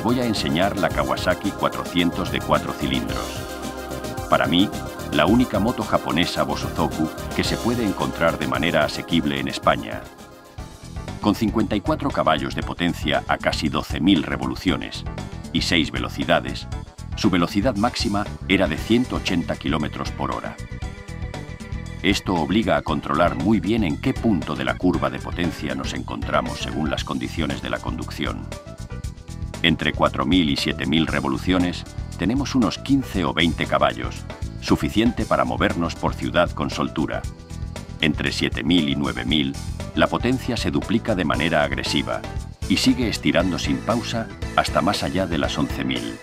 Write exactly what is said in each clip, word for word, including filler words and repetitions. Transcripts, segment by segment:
voy a enseñar la Kawasaki cuatrocientos de cuatro cilindros. Para mí, la única moto japonesa Bosozoku que se puede encontrar de manera asequible en España. Con cincuenta y cuatro caballos de potencia a casi doce mil revoluciones y seis velocidades, su velocidad máxima era de ciento ochenta kilómetros por hora. Esto obliga a controlar muy bien en qué punto de la curva de potencia nos encontramos según las condiciones de la conducción. Entre cuatro mil y siete mil revoluciones, tenemos unos quince o veinte caballos, suficiente para movernos por ciudad con soltura. Entre siete mil y nueve mil, la potencia se duplica de manera agresiva y sigue estirando sin pausa hasta más allá de las once mil.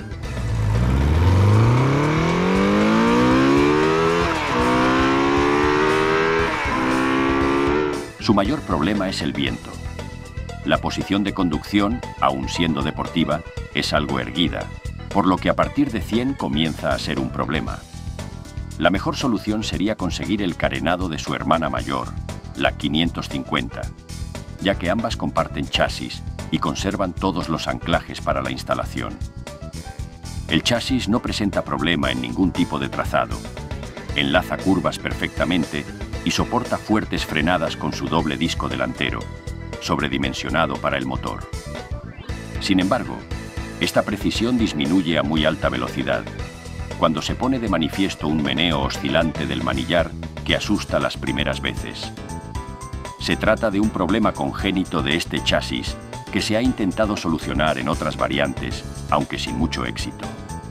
Su mayor problema es el viento. La posición de conducción, aun siendo deportiva, es algo erguida, por lo que a partir de cien comienza a ser un problema. La mejor solución sería conseguir el carenado de su hermana mayor, la quinientos cincuenta, ya que ambas comparten chasis y conservan todos los anclajes para la instalación. El chasis no presenta problema en ningún tipo de trazado, enlaza curvas perfectamente y soporta fuertes frenadas con su doble disco delantero, sobredimensionado para el motor. Sin embargo, esta precisión disminuye a muy alta velocidad, cuando se pone de manifiesto un meneo oscilante del manillar que asusta las primeras veces. Se trata de un problema congénito de este chasis que se ha intentado solucionar en otras variantes, aunque sin mucho éxito.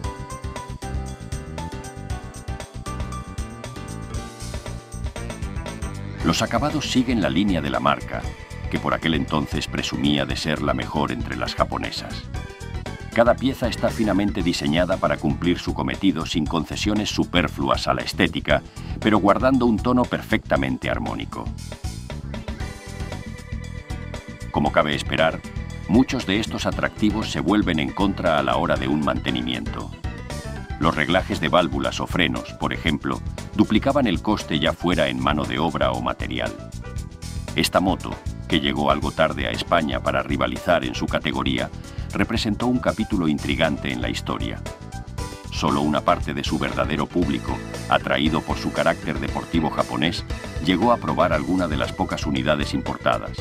Los acabados siguen la línea de la marca, que por aquel entonces presumía de ser la mejor entre las japonesas. Cada pieza está finamente diseñada para cumplir su cometido sin concesiones superfluas a la estética, pero guardando un tono perfectamente armónico. Como cabe esperar, muchos de estos atractivos se vuelven en contra a la hora de un mantenimiento. Los reglajes de válvulas o frenos, por ejemplo, duplicaban el coste ya fuera en mano de obra o material. Esta moto, que llegó algo tarde a España para rivalizar en su categoría, representó un capítulo intrigante en la historia. Solo una parte de su verdadero público, atraído por su carácter deportivo japonés, llegó a probar alguna de las pocas unidades importadas.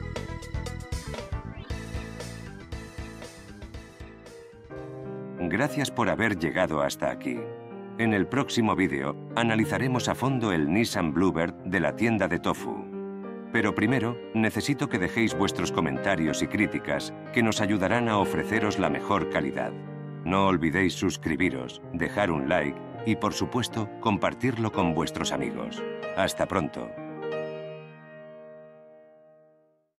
Gracias por haber llegado hasta aquí. En el próximo vídeo analizaremos a fondo el Nissan Bluebird de la tienda de Tofu. Pero primero, necesito que dejéis vuestros comentarios y críticas que nos ayudarán a ofreceros la mejor calidad. No olvidéis suscribiros, dejar un like y, por supuesto, compartirlo con vuestros amigos. Hasta pronto.